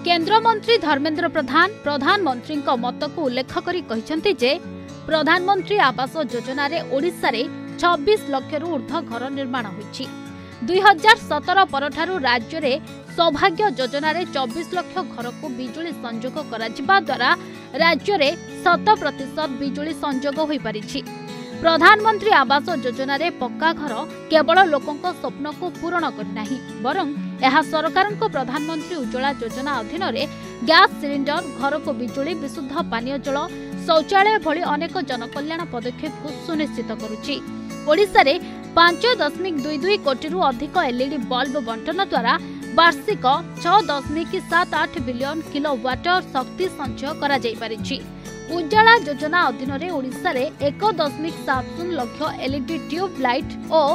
केन्द्रमंत्री धर्मेन्द्र प्रधान प्रधानमंत्री मत को उल्लेख करी कहिसेंति जे प्रधानमंत्री आवास योजना रे ओडिशा रे 26 लाख रु ऊर्ध्व घर निर्माण होईछि। 2017 परठारु राज्य रे सौभाग्य योजना रे 24 लाख घर को बिजुली संजोग कराजिबा द्वारा राज्य रे 100% बिजुली संजोग होई परिछि। प्रधानमंत्री आवास योजना रे पक्का घर केवल लोकंक स्वप्न को पूर्ण करनाही बरं यह सरकार प्रधानमंत्री उज्ज्वला योजना अधीन रे गैस सिलिंडर घर को बिजुली विशुद्ध पानीय जल शौचालय भली अनेक जनकल्याण पदक्षेप को सुनिश्चित करुछि। ओडिशा रे 5.22 कोटी रु अधिक एलईडी बल्ब बंटन द्वारा वार्षिक 6.78 बिलियन किलोवाट शक्ति संचय करा जाई परिछि। उज्ज्वला योजना अधीन रे ओडिशा रे 1.70 लाख एलईडी ट्यूब लाइट और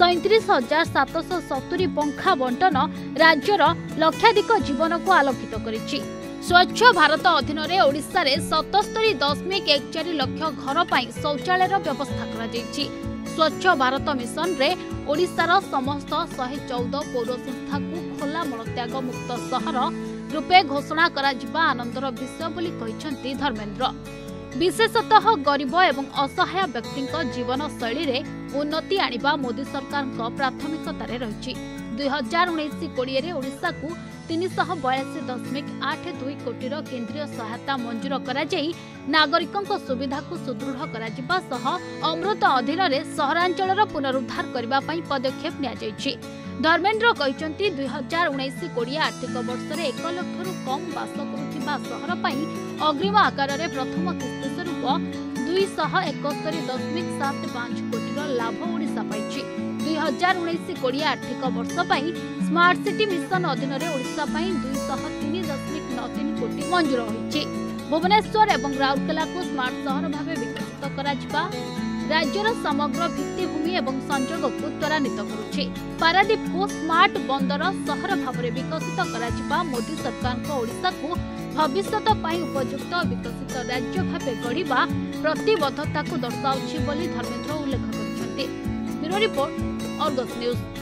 37,770 पंखा बंटन राज्यर लक्षाधिक जीवन को आलोकित करिछि। स्वच्छ भारत अधीन रे ओडिशा रे 77.14 लाख घर पाई शौचालय व्यवस्था करा जायछि। स्वच्छ भारत मिशन रे ओडिशार समस्त 114 पौर संस्था को खोला मलत्याग मुक्त सहर रूपे घोषणा करा जिबा आनंदर विषय बोली कहिसंती धर्मेन्द्र। विशेषतः गरीब एवं असहाय व्यक्ति जीवन शैली रे उन्नति आनिबा मोदी सरकार प्राथमिकता रही। 2019-20 रे ओडिशा को 382.82 कोटी केंद्रीय सहायता मंजूर करा जाई नागरिकों सुविधा को सुदृढ़ करा जिबा सह अमृत अधीन रे सहरांचलर पुनरुद्धार करबा पई पदक्षेप निया जायछि। धर्मेन्द्र कहिसंती 2019-20 आर्थिक वर्ष रे 1 लाख रु कम बास करुथिबा सहर पई अग्रिम आकार रे प्रथम किस्ती स्वरूप 271.75 कोटी लाभ ओडिशा पाइछि। 2019-20 आर्थिक वर्ष पई स्मार्ट सिटी मिशन अधीन रे ओडिशा पई 203.93 कोटी मंजूर होईछि। भुवनेश्वर एवं राउरकेला को स्मार्ट शहर भावे विकसित करा जिबा राज्यर समग्र भित्तिभूमि एवं संजोग को त्वरान्वित करुछि। पारादीप को स्मार्ट बंदर शहर भावे विकसित करा जिबा मोदी सरकार को ओडिशा को भविष्यत पई उपयुक्त विकसित राज्य भावे गढ़िबा प्रतिबद्धता को दर्शाउछि बोली धर्मेन्द्र उल्लेख करिसेंति। Bureau report Argus news.